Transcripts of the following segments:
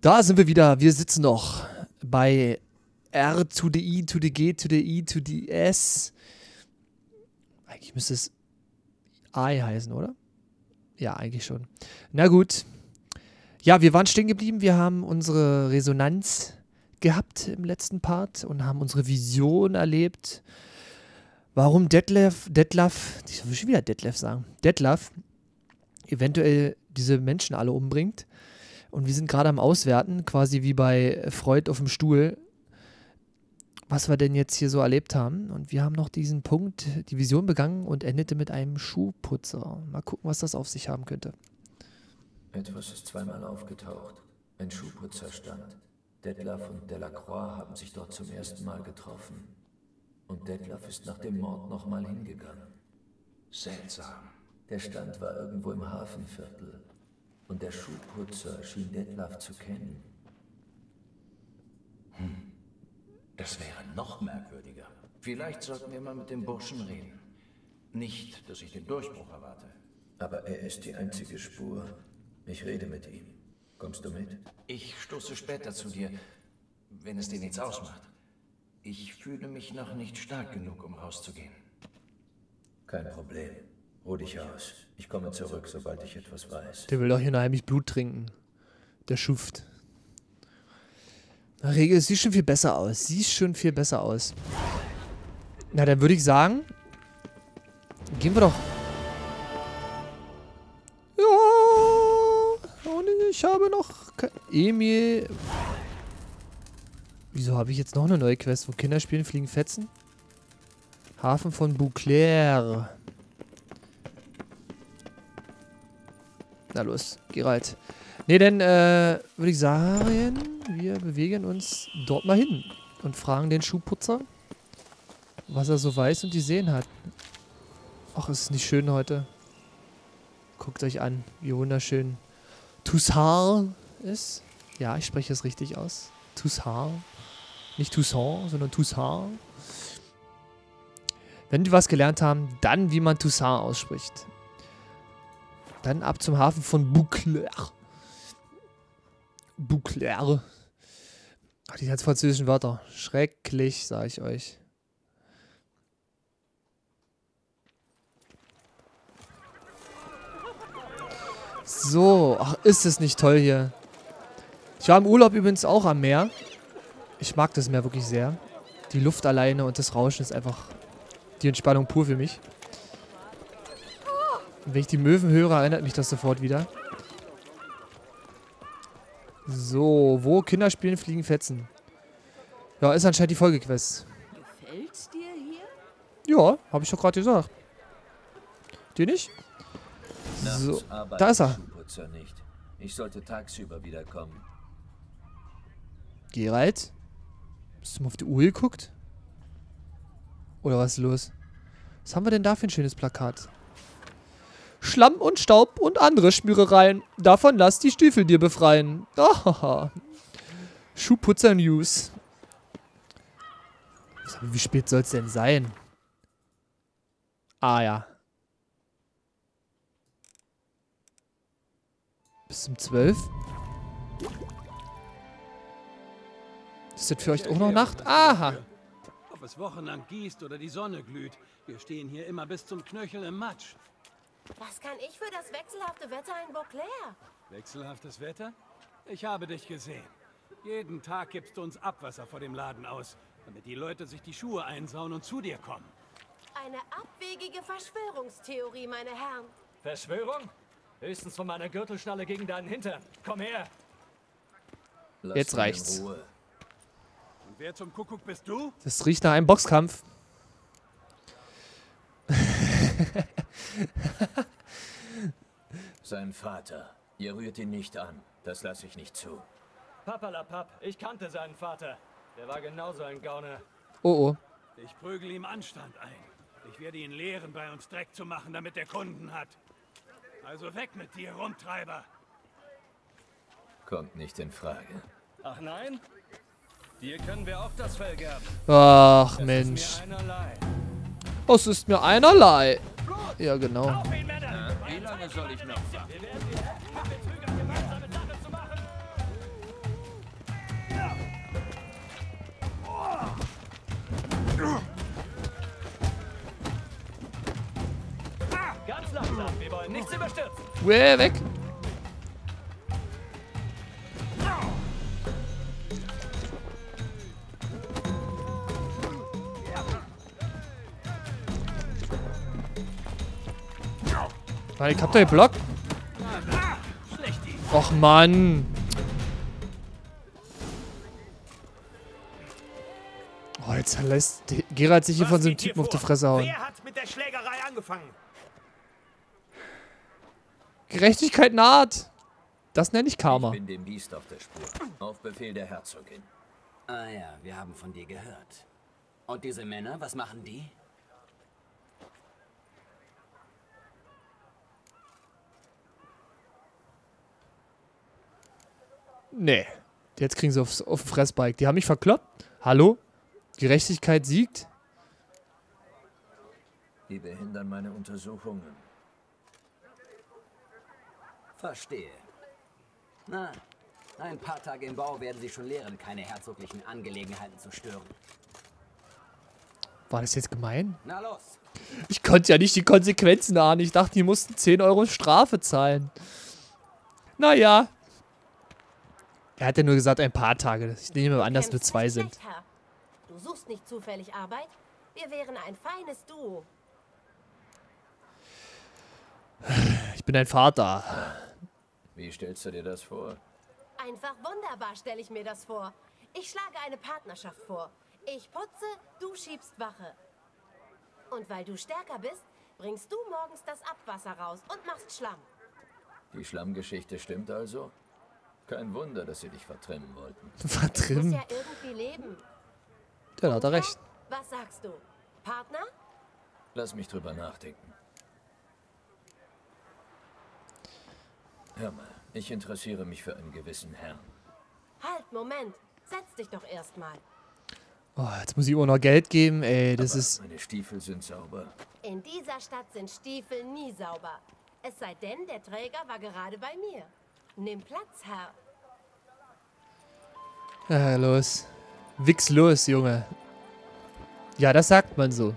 Da sind wir wieder. Wir sitzen noch bei R to the E to the G to the E to the S. Eigentlich müsste es I heißen, oder? Ja, eigentlich schon. Na gut. Ja, wir waren stehen geblieben. Wir haben unsere Resonanz gehabt im letzten Part und haben unsere Vision erlebt, warum Detlef, ich will schon wieder Detlef sagen, Detlef eventuell diese Menschen alle umbringt. Und wir sind gerade am Auswerten, quasi wie bei Freud auf dem Stuhl, was wir denn jetzt hier so erlebt haben. Und wir haben noch diesen Punkt, die Vision begangen und endete mit einem Schuhputzer. Mal gucken, was das auf sich haben könnte. Etwas ist zweimal aufgetaucht. Ein Schuhputzerstand. Detlef und Delacroix haben sich dort zum ersten Mal getroffen. Und Detlef ist nach dem Mord nochmal hingegangen. Seltsam. Der Stand war irgendwo im Hafenviertel. Und der Schuhputzer schien Detlef zu kennen. Das wäre noch merkwürdiger. Vielleicht sollten wir mal mit dem Burschen reden. Nicht, dass ich den Durchbruch erwarte. Aber er ist die einzige Spur. Ich rede mit ihm. Kommst du mit? Ich stoße später zu dir, wenn es dir nichts ausmacht. Ich fühle mich noch nicht stark genug, um rauszugehen. Kein Problem. Ruh dich aus. Ich komme zurück, sobald ich etwas weiß. Der will doch hier heimlich Blut trinken. Der Schuft. Na, Regel, sieht schon viel besser aus. Sieht schon viel besser aus. Na, dann würde ich sagen, gehen wir doch. Ja. Und ich habe noch Emil. Wieso habe ich jetzt noch eine neue Quest? Wo Kinder spielen, fliegen Fetzen? Hafen von Bouclair. Na los, Geralt. Ne, dann würde ich sagen, wir bewegen uns dort mal hin und fragen den Schuhputzer, was er so weiß und gesehen hat. Ach, ist es nicht schön heute? Guckt euch an, wie wunderschön Toussaint ist. Ja, ich spreche es richtig aus. Toussaint. Nicht Toussaint, sondern Toussaint. Wenn wir was gelernt haben, dann wie man Toussaint ausspricht. Dann ab zum Hafen von Bouclair. Bouclair. Ach, die ganzen französischen Wörter. Schrecklich, sage ich euch. So, ach, ist es nicht toll hier. Ich war im Urlaub übrigens auch am Meer. Ich mag das Meer wirklich sehr. Die Luft alleine und das Rauschen ist einfach die Entspannung pur für mich. Und wenn ich die Möwen höre, erinnert mich das sofort wieder. So, wo Kinder spielen, fliegen Fetzen. Ja, ist anscheinend die Folgequest. Gefällt's dir hier? Ja, habe ich doch gerade gesagt. Dir nicht? So, da ist er. Nicht. Ich sollte tagsüber wiederkommen. Geralt? Hast du mal auf die Uhr geguckt? Oder was ist los? Was haben wir denn da für ein schönes Plakat? Schlamm und Staub und andere Schmierereien. Davon lass die Stiefel dir befreien. Oh, Schuhputzer News. Wie spät soll es denn sein? Ah ja. Bis zum 12. Ist das für euch auch noch Nacht? Aha. Ob es wochenlang gießt oder die Sonne glüht, wir stehen hier immer bis zum Knöchel im Matsch. Was kann ich für das wechselhafte Wetter in Bouclair? Wechselhaftes Wetter? Ich habe dich gesehen. Jeden Tag gibst du uns Abwasser vor dem Laden aus, damit die Leute sich die Schuhe einsauen und zu dir kommen. Eine abwegige Verschwörungstheorie, meine Herren. Verschwörung? Höchstens von meiner Gürtelschnalle gegen deinen Hintern. Komm her! Lass Jetzt ihn in reicht's. Ruhe. Und wer zum Kuckuck bist du? Das riecht nach einem Boxkampf. Sein Vater. Ihr rührt ihn nicht an. Das lasse ich nicht zu. Papalapap, ich kannte seinen Vater. Der war genauso ein Gauner. Oh oh. Ich prügel ihm Anstand ein. Ich werde ihn lehren, bei uns Dreck zu machen, damit er Kunden hat. Also weg mit dir, Rumtreiber. Kommt nicht in Frage. Ach nein? Dir können wir auch das Fell gerben. Ach Das Mensch. ist mir einerlei. Es ist mir einerlei. Ja, genau. Auf ihn, Männer! Wie lange soll ich noch warten? Wir werden die Hälfte mit Betrügern gemeinsame Sache zu machen. Überstürzt! Weg! Nein, ich hab doch geblockt. Och Mann. Oh, jetzt lässt Geralt sich hier von so einem Typen auf die Fresse hauen. Wer hat mit der Schlägerei angefangen? Gerechtigkeit naht. Das nenne ich Ich Karma. bin dem Biest auf der Spur. Auf Befehl der Herzogin. Ah ja, wir haben von dir gehört. Und diese Männer, was machen die? Nee. Jetzt kriegen sie auf den Fressbike. Die haben mich verkloppt. Hallo? Gerechtigkeit siegt? Die behindern meine Untersuchungen. Verstehe. Na, ein paar Tage im Bau werden sie schon lernen, keine herzoglichen Angelegenheiten zu stören. War das jetzt gemein? Na los! Ich konnte ja nicht die Konsequenzen ahnen. Ich dachte, die mussten 10 Euro Strafe zahlen. Naja. Er hat ja nur gesagt, ein paar Tage. Ich nehme an, dass nur 2 sind. Schlecht, Herr. Du suchst nicht zufällig Arbeit? Wir wären ein feines Duo. Ich bin ein Vater. Wie stellst du dir das vor? Einfach wunderbar stelle ich mir das vor. Ich schlage eine Partnerschaft vor. Ich putze, du schiebst Wache. Und weil du stärker bist, bringst du morgens das Abwasser raus und machst Schlamm. Die Schlammgeschichte stimmt also? Kein Wunder, dass sie dich vertrimmen wollten. Muss Vertrimmen. ja irgendwie leben. Ja, da hat er recht. Was sagst du? Partner? Lass mich drüber nachdenken. Hör mal, ich interessiere mich für einen gewissen Herrn. Halt, Moment. Setz dich doch erstmal. Oh, jetzt muss ich auch noch Geld geben. Ey, das Aber ist... meine Stiefel sind sauber. In dieser Stadt sind Stiefel nie sauber. Es sei denn, der Träger war gerade bei mir. Nimm Platz, Herr. Los. Wichs los, Junge. Ja, das sagt man so.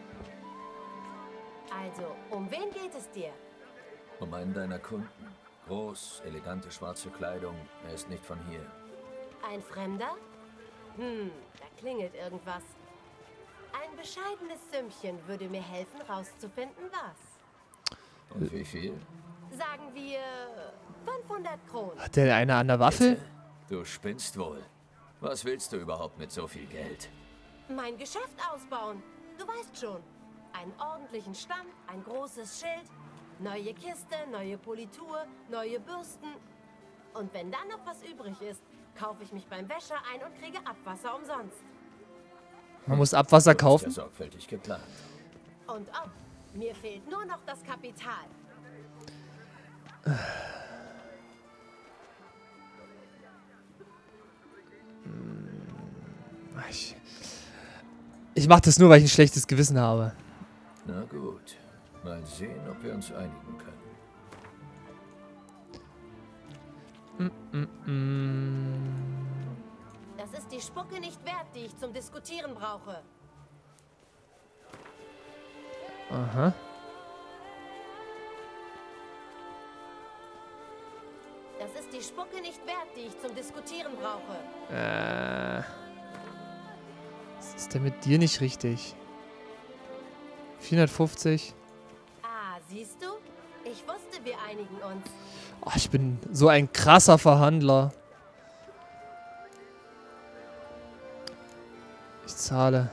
Also, um wen geht es dir? Um einen deiner Kunden. Groß, elegante schwarze Kleidung. Er ist nicht von hier. Ein Fremder? Da klingelt irgendwas. Ein bescheidenes Sümmchen würde mir helfen, rauszufinden, was. Und wie viel? Sagen wir 500 Kronen. Hat der eine an der Waffe? Du spinnst wohl. Was willst du überhaupt mit so viel Geld? Mein Geschäft ausbauen. Du weißt schon. Einen ordentlichen Stamm, ein großes Schild, neue Kiste, neue Politur, neue Bürsten. Und wenn dann noch was übrig ist, kaufe ich mich beim Wäscher ein und kriege Abwasser umsonst. Man muss Abwasser Ja, kaufen. sorgfältig geplant. Und ob, mir fehlt nur noch das Kapital. Ich mache das nur, weil ich ein schlechtes Gewissen habe. Na gut. Mal sehen, ob wir uns einigen können. Das ist die Spucke nicht wert, die ich zum Diskutieren brauche. Aha. Das ist die Spucke nicht wert, die ich zum Diskutieren brauche. Was ist denn mit dir nicht richtig? 450. Ah, siehst du? Ich wusste, wir einigen uns. Oh, ich bin so ein krasser Verhandler. Ich zahle.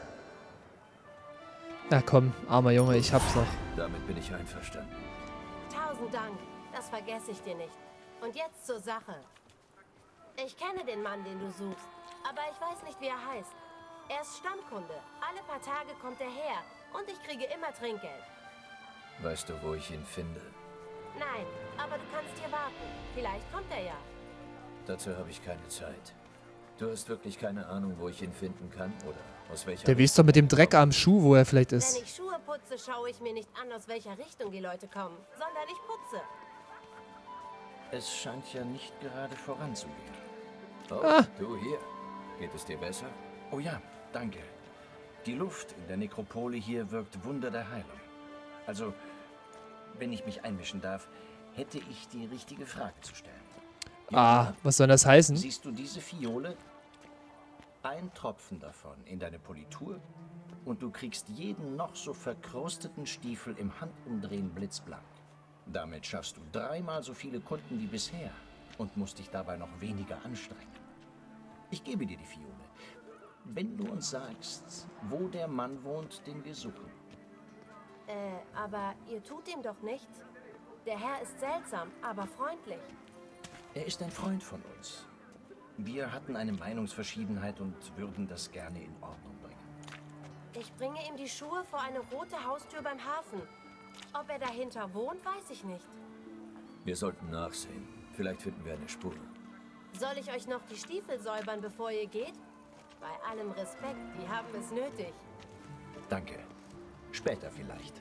Na komm, armer Junge, ich hab's doch. Damit bin ich einverstanden. 1000 Dank, das vergesse ich dir nicht. Und jetzt zur Sache. Ich kenne den Mann, den du suchst, aber ich weiß nicht, wie er heißt. Er ist Stammkunde. Alle paar Tage kommt er her und ich kriege immer Trinkgeld. Weißt du, wo ich ihn finde? Nein, aber du kannst hier warten. Vielleicht kommt er ja. Dazu habe ich keine Zeit. Du hast wirklich keine Ahnung, wo ich ihn finden kann? Oder aus welcher Der weiß doch mit dem Dreck am Schuh, wo er vielleicht Wenn ist. ich Schuhe putze, schaue ich mir nicht an, aus welcher Richtung die Leute kommen, sondern ich putze. Es scheint ja nicht gerade voranzugehen. Oh, du hier. Geht es dir besser? Oh ja, danke. Die Luft in der Nekropole hier wirkt Wunder der Heilung. Also, wenn ich mich einmischen darf, hätte ich die richtige Frage zu stellen. Ah, was soll das heißen? Siehst du diese Fiole? Ein Tropfen davon in deine Politur und du kriegst jeden noch so verkrusteten Stiefel im Handumdrehen blitzblank. Damit schaffst du 3-mal so viele Kunden wie bisher und musst dich dabei noch weniger anstrengen. Ich gebe dir die Fiole, wenn du uns sagst, wo der Mann wohnt, den wir suchen. Aber ihr tut ihm doch nichts. Der Herr ist seltsam, aber freundlich. Er ist ein Freund von uns. Wir hatten eine Meinungsverschiedenheit und würden das gerne in Ordnung bringen. Ich bringe ihm die Schuhe vor eine rote Haustür beim Hafen. Ob er dahinter wohnt, weiß ich nicht. Wir sollten nachsehen. Vielleicht finden wir eine Spur. Soll ich euch noch die Stiefel säubern, bevor ihr geht? Bei allem Respekt, die haben es nötig. Danke. Später vielleicht.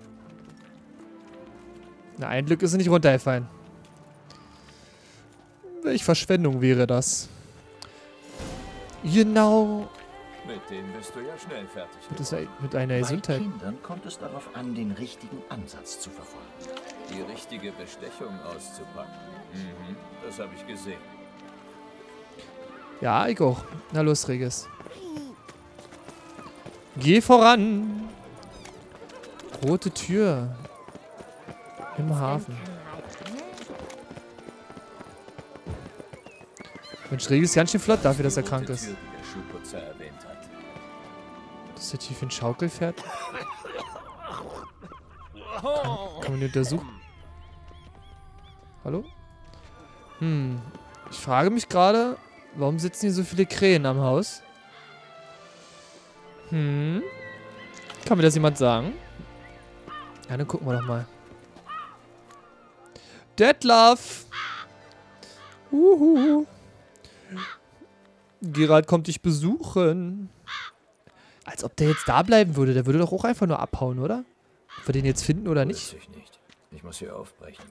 Na, ein Glück ist er nicht runtergefallen. Welche Verschwendung wäre das? Genau. Mit dem bist du ja schnell fertig. Das mit einer Gesundheit. Bei Kindern kommt es darauf an, den richtigen Ansatz zu verfolgen. Die richtige Bestechung auszupacken. Mhm, das habe ich gesehen. Ja, ich auch. Na los, Regis. Geh voran. Rote Tür. Im Hafen. Mensch, Regis ist ganz schön flott dafür, dass er krank ist. Tür, die der Schuhputzer erwähnt hat. Das ist der tief in Schaukelpferd. Kann man den untersuchen? Hallo? Ich frage mich gerade, warum sitzen hier so viele Krähen am Haus? Kann mir das jemand sagen? Ja, dann gucken wir doch mal. Detlef! Gerald kommt dich besuchen. Als ob der jetzt da bleiben würde. Der würde doch auch einfach nur abhauen, oder? Ob wir den jetzt finden oder nicht? Weiß ich nicht. Ich muss hier aufbrechen.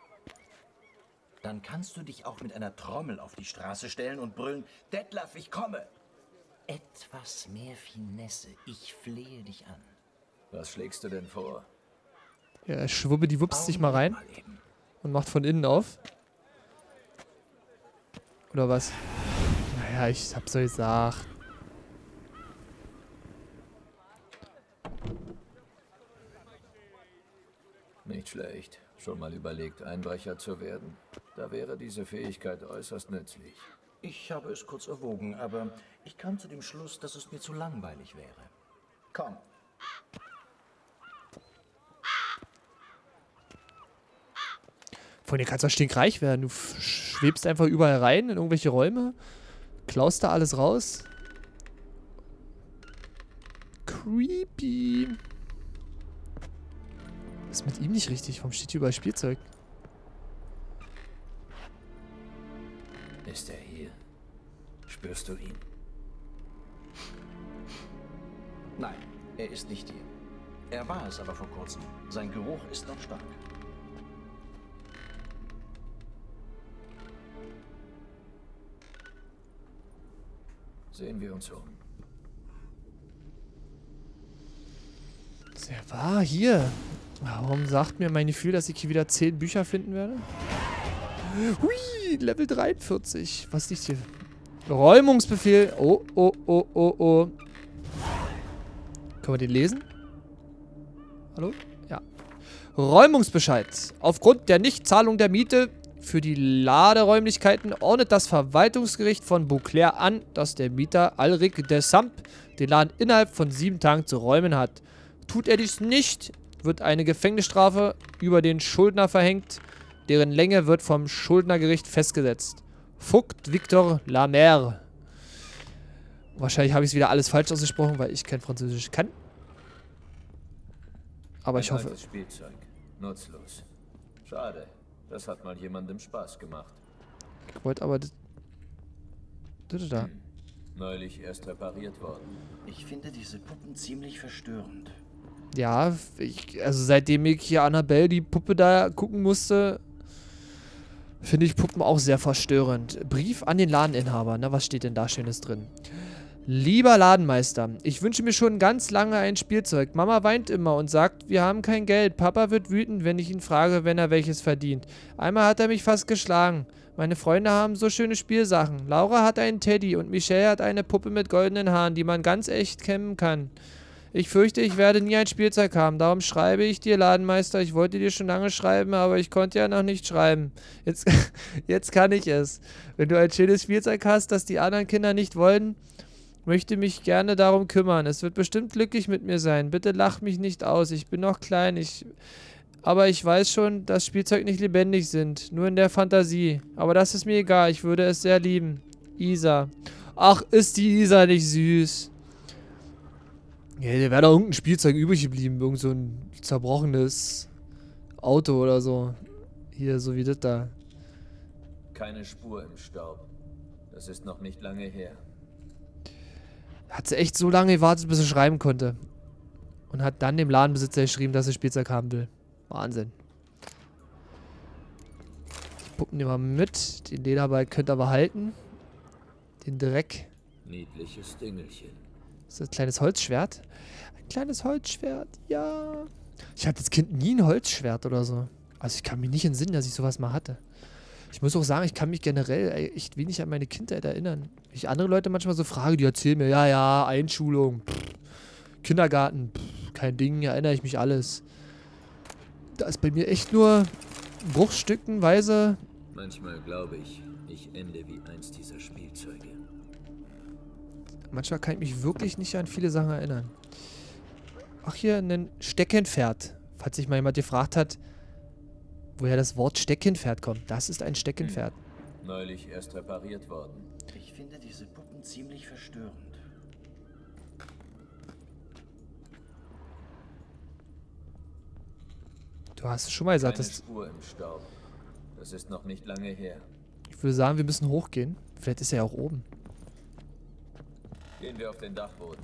Dann kannst du dich auch mit einer Trommel auf die Straße stellen und brüllen, Detlef, ich komme. Etwas mehr Finesse. Ich flehe dich an. Was schlägst du denn vor? Ja, Schwubbe, die wupst sich mal rein und macht von innen auf. Oder was? Naja, ich hab's euch gesagt. Nicht schlecht. Schon mal überlegt, Einbrecher zu werden? Da wäre diese Fähigkeit äußerst nützlich. Ich habe es kurz erwogen, aber ich kam zu dem Schluss, dass es mir zu langweilig wäre. Komm. Von dir kannst du stinkreich werden. Du schwebst einfach überall rein in irgendwelche Räume, klaust da alles raus. Creepy. Was ist mit ihm nicht richtig? Warum steht hier überall Spielzeug? Ist er hier? Spürst du ihn? Nein, er ist nicht hier. Er war es aber vor kurzem. Sein Geruch ist noch stark. Sehen wir uns um. Er war hier. Warum sagt mir mein Gefühl, dass ich hier wieder 10 Bücher finden werde? Hui, Level 43. Was liegt hier? Räumungsbefehl. Oh. Können wir den lesen? Hallo? Ja. Räumungsbescheid. Aufgrund der Nichtzahlung der Miete für die Laderäumlichkeiten ordnet das Verwaltungsgericht von Beauclair an, dass der Mieter Alric de Samp den Laden innerhalb von 7 Tagen zu räumen hat. Tut er dies nicht, wird eine Gefängnisstrafe über den Schuldner verhängt, deren Länge wird vom Schuldnergericht festgesetzt. Vogt Victor Lamer. Wahrscheinlich habe ich es wieder alles falsch ausgesprochen, weil ich kein Französisch kann. Aber ich hoffe... Altes Spielzeug. Nutzlos. Schade. Das hat mal jemandem Spaß gemacht. Ich wollte aber... Das da. Neulich erst repariert worden. Ich finde diese Puppen ziemlich verstörend. Ja, also seitdem ich hier Annabelle, die Puppe da gucken musste, finde ich Puppen auch sehr verstörend. Brief an den Ladeninhaber. Na, was steht denn da Schönes drin? Lieber Ladenmeister, ich wünsche mir schon ganz lange ein Spielzeug. Mama weint immer und sagt, wir haben kein Geld. Papa wird wütend, wenn ich ihn frage, wenn er welches verdient. Einmal hat er mich fast geschlagen. Meine Freunde haben so schöne Spielsachen. Laura hat einen Teddy und Michelle hat eine Puppe mit goldenen Haaren, die man ganz echt kämmen kann. Ich fürchte, ich werde nie ein Spielzeug haben. Darum schreibe ich dir, Ladenmeister. Ich wollte dir schon lange schreiben, aber ich konnte ja noch nicht schreiben. Jetzt kann ich es. Wenn du ein schönes Spielzeug hast, das die anderen Kinder nicht wollen, möchte mich gerne darum kümmern. Es wird bestimmt glücklich mit mir sein. Bitte lach mich nicht aus. Ich bin noch klein. Aber ich weiß schon, dass Spielzeug nicht lebendig sind. Nur in der Fantasie. Aber das ist mir egal. Ich würde es sehr lieben. Isa. Ach, ist die Isa nicht süß? Ja, da wäre doch irgendein Spielzeug übrig geblieben. Irgend so ein zerbrochenes Auto oder so. Hier, so wie das da. Keine Spur im Staub. Das ist noch nicht lange her. Hat sie echt so lange gewartet, bis sie schreiben konnte. Und hat dann dem Ladenbesitzer geschrieben, dass sie Spielzeug haben will. Wahnsinn. Die Puppen nehmen wir mit. Den Lederball könnt ihr aber halten. Den Dreck. Niedliches Dingelchen. Ist das ein kleines Holzschwert? Ein kleines Holzschwert, ja. Ich hatte als Kind nie ein Holzschwert oder so. Also ich kann mich nicht entsinnen, dass ich sowas mal hatte. Ich muss auch sagen, ich kann mich generell echt wenig an meine Kindheit erinnern. Wenn ich andere Leute manchmal so frage, die erzählen mir, ja, Einschulung, Kindergarten, kein Ding, erinnere ich mich alles. Da ist bei mir echt nur bruchstückenweise. Manchmal glaube ich, ich ende wie eins dieser Spielzeuge. Manchmal kann ich mich wirklich nicht an viele Sachen erinnern. Ach, hier ein Steckenpferd. Falls sich mal jemand gefragt hat, woher das Wort Steckenpferd kommt. Das ist ein Steckenpferd. Neulich erst repariert worden. Ich finde diese Puppen ziemlich verstörend. Du hast schon mal gesagt, Keine dass... Spur im Staub. Das ist noch nicht lange her. Ich würde sagen, wir müssen hochgehen. Vielleicht ist er ja auch oben. Gehen wir auf den Dachboden.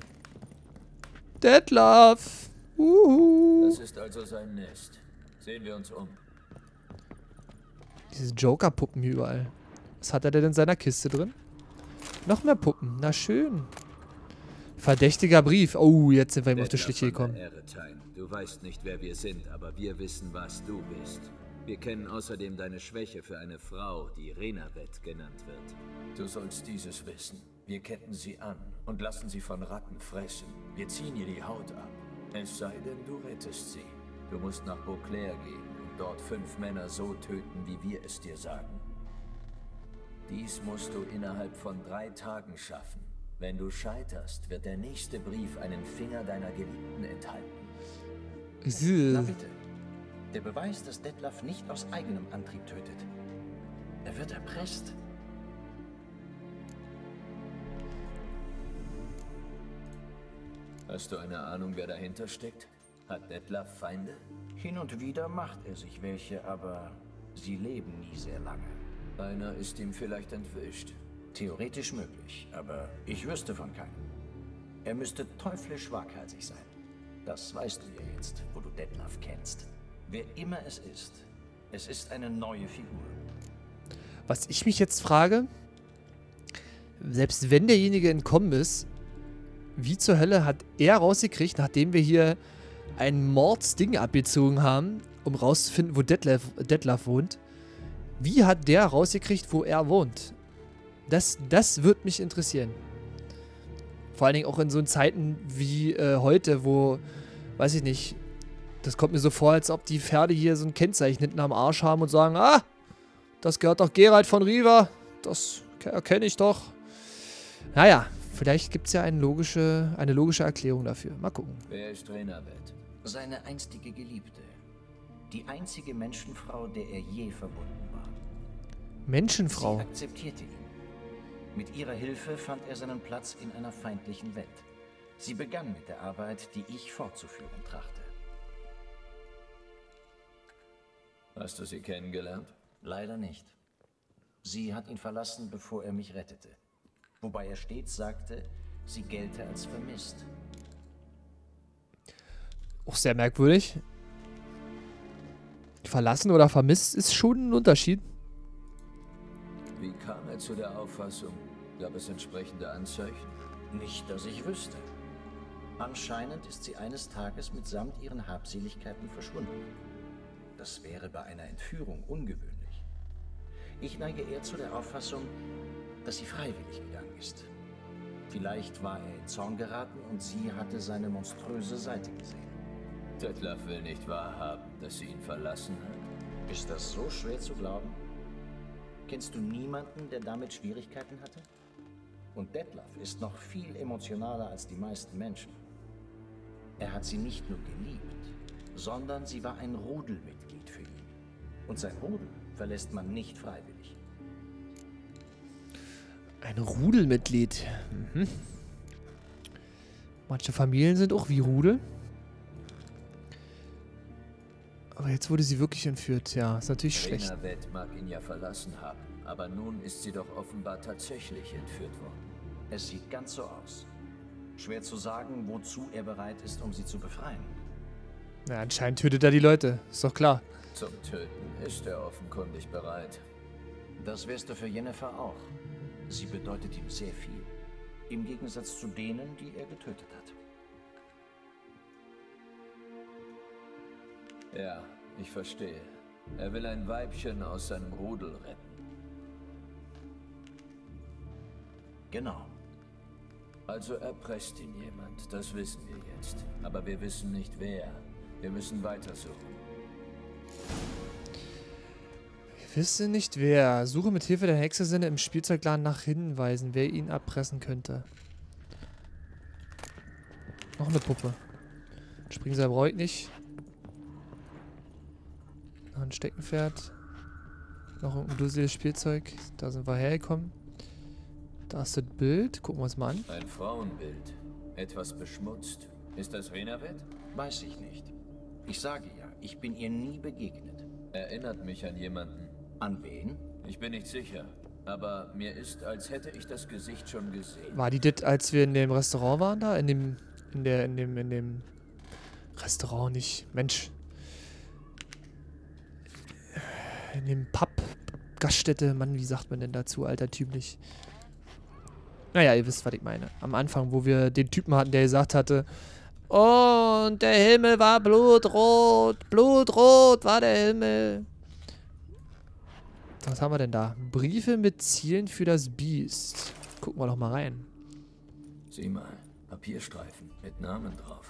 Detlef! Das ist also sein Nest. Sehen wir uns um. Diese Joker-Puppen hier überall. Was hat er denn in seiner Kiste drin? Noch mehr Puppen. Na schön. Verdächtiger Brief. Oh, jetzt sind wir ihm auf die Schliche gekommen. Du weißt nicht, wer wir sind, aber wir wissen, was du bist. Wir kennen außerdem deine Schwäche für eine Frau, die Renavet genannt wird. Du sollst dieses wissen. Wir ketten sie an und lassen sie von Ratten fressen. Wir ziehen ihr die Haut ab. Es sei denn, du rettest sie. Du musst nach Beauclair gehen und dort 5 Männer so töten, wie wir es dir sagen. Dies musst du innerhalb von 3 Tagen schaffen. Wenn du scheiterst, wird der nächste Brief einen Finger deiner Geliebten enthalten. Na bitte. Der Beweis, dass Detlef nicht aus eigenem Antrieb tötet. Er wird erpresst. Hast du eine Ahnung, wer dahinter steckt? Hat Detlef Feinde? Hin und wieder macht er sich welche, aber sie leben nie sehr lange. Einer ist ihm vielleicht entwischt. Theoretisch möglich, aber ich wüsste von keinem. Er müsste teuflisch waghalsig sein. Das weißt du ja jetzt, wo du Detlef kennst. Wer immer es ist eine neue Figur. Was ich mich jetzt frage, selbst wenn derjenige entkommen ist, wie zur Hölle hat er rausgekriegt, nachdem wir hier ein Mordsding abgezogen haben, um rauszufinden, wo Detlef wohnt, wie hat der rausgekriegt, wo er wohnt? Das würde mich interessieren. Vor allen Dingen auch in so Zeiten wie heute, wo, weiß ich nicht, das kommt mir so vor, als ob die Pferde hier so ein Kennzeichen hinten am Arsch haben und sagen, ah, das gehört doch Geralt von Riva, das erkenne ich doch. Naja, vielleicht gibt es ja eine logische Erklärung dafür. Mal gucken. Wer ist Renavet? Seine einstige Geliebte. Die einzige Menschenfrau, der er je verbunden war. Menschenfrau? Sie akzeptierte ihn. Mit ihrer Hilfe fand er seinen Platz in einer feindlichen Welt. Sie begann mit der Arbeit, die ich fortzuführen trachte. Hast du sie kennengelernt? Leider nicht. Sie hat ihn verlassen, bevor er mich rettete. Wobei er stets sagte, sie gelte als vermisst. Auch sehr merkwürdig. Verlassen oder vermisst ist schon ein Unterschied. Wie kam er zu der Auffassung? Gab es entsprechende Anzeichen? Nicht, dass ich wüsste. Anscheinend ist sie eines Tages mitsamt ihren Habseligkeiten verschwunden. Das wäre bei einer Entführung ungewöhnlich. Ich neige eher zu der Auffassung, dass sie freiwillig gegangen ist. Vielleicht war er in Zorn geraten und sie hatte seine monströse Seite gesehen. Detlef will nicht wahrhaben, dass sie ihn verlassen hat. Ist das so schwer zu glauben? Kennst du niemanden, der damit Schwierigkeiten hatte? Und Detlef ist noch viel emotionaler als die meisten Menschen. Er hat sie nicht nur geliebt, sondern sie war ein Rudelmitglied für ihn. Und sein Rudel verlässt man nicht freiwillig. Ein Rudelmitglied. Mhm. Manche Familien sind auch wie Rudel. Aber jetzt wurde sie wirklich entführt. Ja, ist natürlich schlecht. Renavet mag ihn ja verlassen haben, aber nun ist sie doch offenbar tatsächlich entführt worden. Es sieht ganz so aus. Schwer zu sagen, wozu er bereit ist, um sie zu befreien. Na, anscheinend tötet er die Leute. Ist doch klar. Zum Töten ist er offenkundig bereit. Das wärst du für Jennifer auch. Sie bedeutet ihm sehr viel. Im Gegensatz zu denen, die er getötet hat. Ja, ich verstehe. Er will ein Weibchen aus seinem Rudel retten. Genau. Also erpresst ihn jemand, das wissen wir jetzt. Aber wir wissen nicht wer. Wir müssen weitersuchen. Wir wissen nicht wer. Suche mit Hilfe der Hexe-Sinne im Spielzeugladen nach Hinweisen, wer ihn erpressen könnte. Noch eine Puppe. Springseil brauche ich nicht. Noch ein Steckenpferd. Noch ein dusseliges Spielzeug. Da sind wir hergekommen. Da ist das Bild. Gucken wir uns mal an. Ein Frauenbild. Etwas beschmutzt. Ist das Renavet? Weiß ich nicht. Ich sage ja, ich bin ihr nie begegnet. Erinnert mich an jemanden. An wen? Ich bin nicht sicher. Aber mir ist, als hätte ich das Gesicht schon gesehen. War die das, als wir in dem Restaurant waren da? In dem Restaurant nicht. Mensch. In dem Pub. Gaststätte. Mann, wie sagt man denn dazu, altertümlich? Naja, ihr wisst, was ich meine. Am Anfang, wo wir den Typen hatten, der gesagt hatte, und der Himmel war blutrot. Blutrot war der Himmel. Was haben wir denn da? Briefe mit Zielen für das Biest. Gucken wir doch mal rein. Sieh mal, Papierstreifen mit Namen drauf.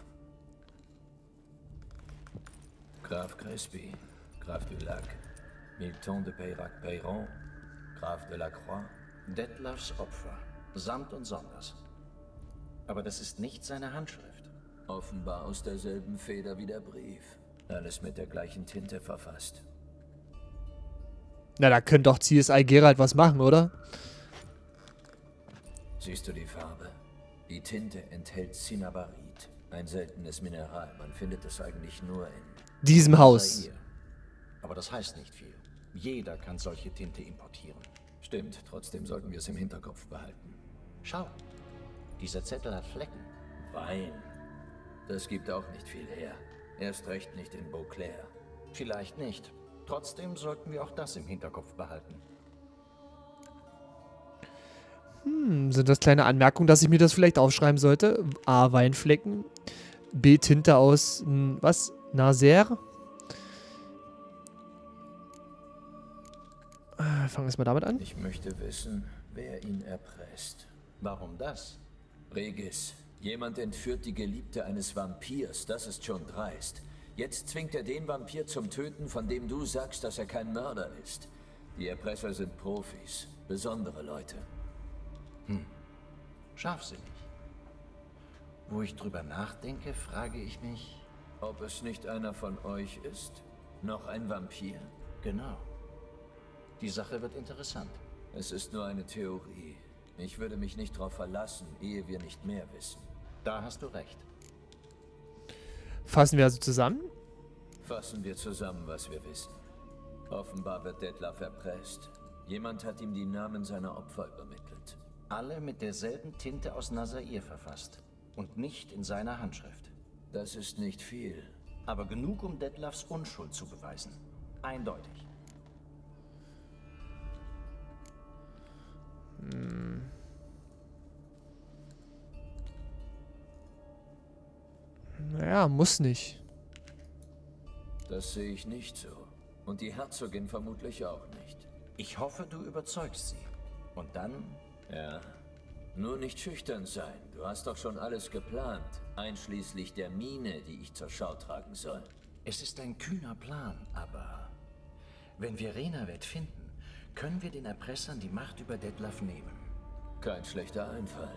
Graf Crespi, Graf du Lac, Milton de Peyrac-Peyron, Graf de la Croix. Detlefs Opfer, samt und sonders. Aber das ist nicht seine Handschrift. Offenbar aus derselben Feder wie der Brief. Alles mit der gleichen Tinte verfasst. Na, da könnte doch CSI Geralt was machen, oder? Siehst du die Farbe? Die Tinte enthält Cinnabarit, ein seltenes Mineral. Man findet es eigentlich nur in Diesem Haus. Zaire. Aber das heißt nicht viel. Jeder kann solche Tinte importieren. Stimmt, trotzdem sollten wir es im Hinterkopf behalten. Schau, dieser Zettel hat Flecken. Wein. Das gibt auch nicht viel her. Erst recht nicht in Beauclair. Vielleicht nicht. Trotzdem sollten wir auch das im Hinterkopf behalten. Sind das kleine Anmerkungen, dass ich mir das vielleicht aufschreiben sollte? A. Weinflecken. B. Tinte aus, was? Nazaire? Fangen wir erstmal damit an. Ich möchte wissen, wer ihn erpresst. Warum das? Regis. Jemand entführt die Geliebte eines Vampirs. Das ist schon dreist. Jetzt zwingt er den Vampir zum Töten, von dem du sagst, dass er kein Mörder ist. Die Erpresser sind Profis. Besondere Leute. Scharfsinnig. Wo ich drüber nachdenke, frage ich mich... Ob es nicht einer von euch ist? Noch ein Vampir? Genau. Die Sache wird interessant. Es ist nur eine Theorie. Ich würde mich nicht darauf verlassen, ehe wir nicht mehr wissen. Da hast du recht. Fassen wir also zusammen. Fassen wir zusammen, was wir wissen. Offenbar wird Detlef erpresst. Jemand hat ihm die Namen seiner Opfer übermittelt. Alle mit derselben Tinte aus Nazaire verfasst. Und nicht in seiner Handschrift. Das ist nicht viel. Aber genug, um Detlefs Unschuld zu beweisen. Eindeutig. Naja, muss nicht. Das sehe ich nicht so. Und die Herzogin vermutlich auch nicht. Ich hoffe, du überzeugst sie. Und dann? Ja. Nur nicht schüchtern sein. Du hast doch schon alles geplant. Einschließlich der Mine, die ich zur Schau tragen soll. Es ist ein kühner Plan, aber wenn wir Renavet finden, können wir den Erpressern die Macht über Detlef nehmen. Kein schlechter Einfall.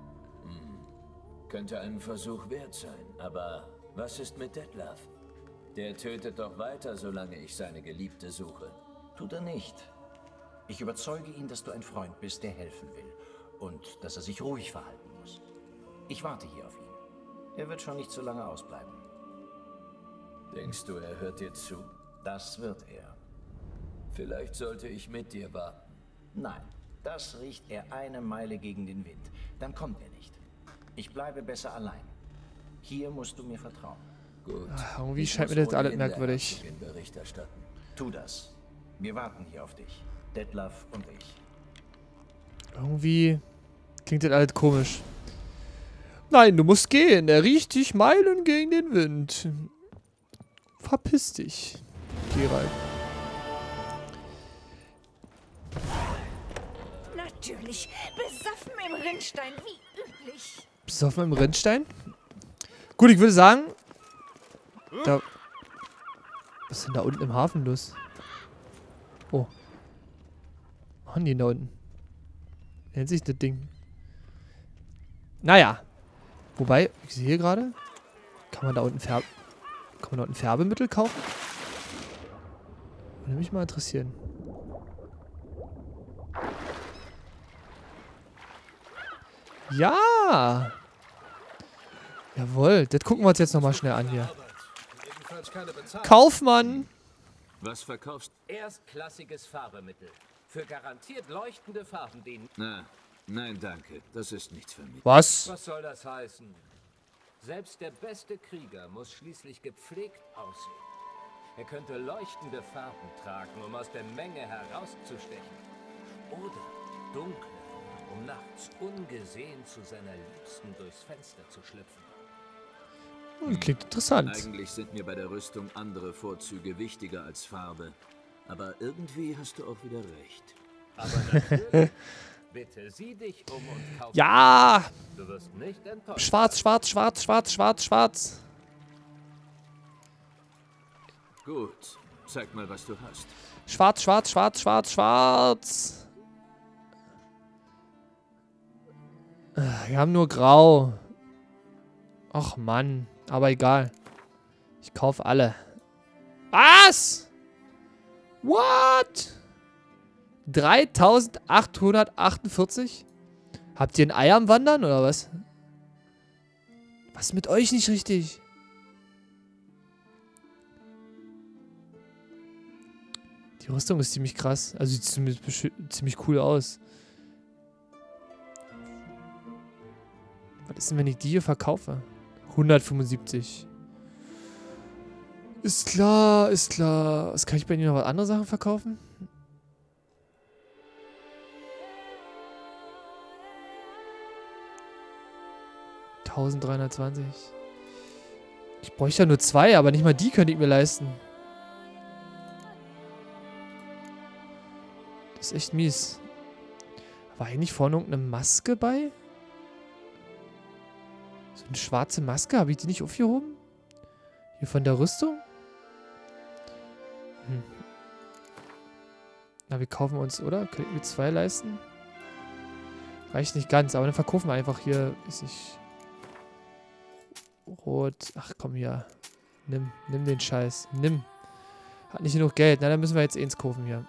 Könnte ein Versuch wert sein. Aber was ist mit Detlef? Der tötet doch weiter, solange ich seine Geliebte suche. Tut er nicht. Ich überzeuge ihn, dass du ein Freund bist, der helfen will. Und dass er sich ruhig verhalten muss. Ich warte hier auf ihn. Er wird schon nicht so lange ausbleiben. Denkst du, er hört dir zu? Das wird er. Vielleicht sollte ich mit dir warten. Nein, das riecht er eine Meile gegen den Wind. Dann kommt er nicht. Ich bleibe besser allein. Hier musst du mir vertrauen. Gut. Irgendwie Ich scheint muss mir das alles ohnehin der merkwürdig. Herzogin Bericht erstatten. Tu das. Wir warten hier auf dich. Detlef und ich. Irgendwie klingt das alles komisch. Nein, du musst gehen. Er riecht dich Meilen gegen den Wind. Verpiss dich, Geralt. Natürlich. Besoffen im Rinnstein, wie üblich. Besoffen im Rinnstein? Gut, ich würde sagen... Da... Was ist denn da unten im Hafen los? Oh. Was machen die da unten? Wie nennt sich das Ding? Naja. Wobei, ich sehe gerade... Kann man da unten Färbemittel kaufen? Würde mich mal interessieren. Ja! Jawohl, das gucken wir uns jetzt nochmal schnell an hier. Kaufmann! Was verkaufst du? Erstklassiges Farbemittel. Für garantiert leuchtende Farben, die... Nein, danke. Das ist nichts für mich. Was? Was soll das heißen? Selbst der beste Krieger muss schließlich gepflegt aussehen. Er könnte leuchtende Farben tragen, um aus der Menge herauszustechen. Oder dunkle, um nachts ungesehen zu seiner Liebsten durchs Fenster zu schlüpfen. Klingt interessant. Eigentlich sind mir bei der Rüstung andere Vorzüge wichtiger als Farbe. Aber irgendwie hast du auch wieder recht. Aber natürlich, bitte sieh dich um und kauf. Ja! Du wirst nicht enttäuscht. Schwarz, schwarz, schwarz, schwarz, schwarz, schwarz. Gut, zeig mal, was du hast. Schwarz, schwarz, schwarz, schwarz, schwarz. Wir haben nur grau. Ach Mann, aber egal. Ich kaufe alle. Was? What? 3848? Habt ihr ein Ei am Wandern oder was? Was ist mit euch nicht richtig? Die Rüstung ist ziemlich krass. Also sieht ziemlich cool aus. Was ist denn, wenn ich die hier verkaufe? 175. Ist klar, ist klar. Was kann ich bei Ihnen noch was andere Sachen verkaufen? $1320. Ich bräuchte ja nur 2, aber nicht mal die könnte ich mir leisten. Das ist echt mies. War eigentlich vorne irgendeine Maske bei? So eine schwarze Maske? Habe ich die nicht aufgehoben? Hier von der Rüstung? Na, wir kaufen uns, oder? Könnten wir 2 leisten? Reicht nicht ganz, aber dann verkaufen wir einfach hier, ist nicht... Rot. Ach komm hier. Nimm den Scheiß. Nimm. Hat nicht genug Geld. Na, dann müssen wir jetzt eins kaufen hier.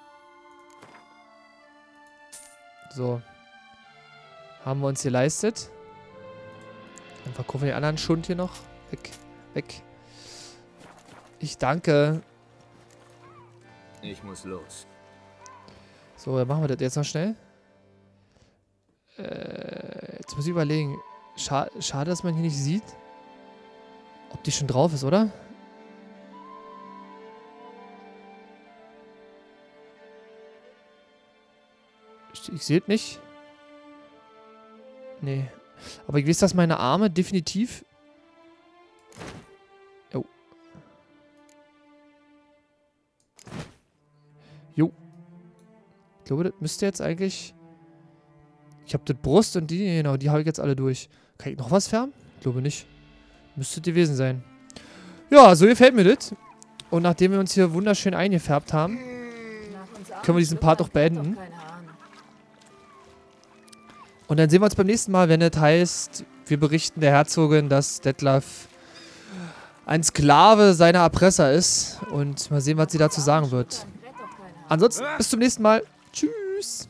So. Haben wir uns geleistet. Dann verkaufen wir die anderen Schund hier noch. Weg. Weg. Ich danke. Ich muss los. So, dann machen wir das jetzt noch schnell. Jetzt muss ich überlegen. Schade, dass man hier nicht sieht, ob die schon drauf ist, oder? Ich sehe es nicht. Nee. Aber ich weiß, dass meine Arme definitiv glaube, das müsste jetzt eigentlich... Ich habe das Brust und die, genau, die habe ich jetzt alle durch. Kann ich noch was färben? Ich glaube nicht. Müsste gewesen sein. Ja, so gefällt mir das. Und nachdem wir uns hier wunderschön eingefärbt haben, können wir diesen Part auch beenden. Und dann sehen wir uns beim nächsten Mal, wenn es heißt, wir berichten der Herzogin, dass Detlef ein Sklave seiner Erpresser ist. Und mal sehen, was sie dazu sagen wird. Ansonsten, bis zum nächsten Mal. Tschüss.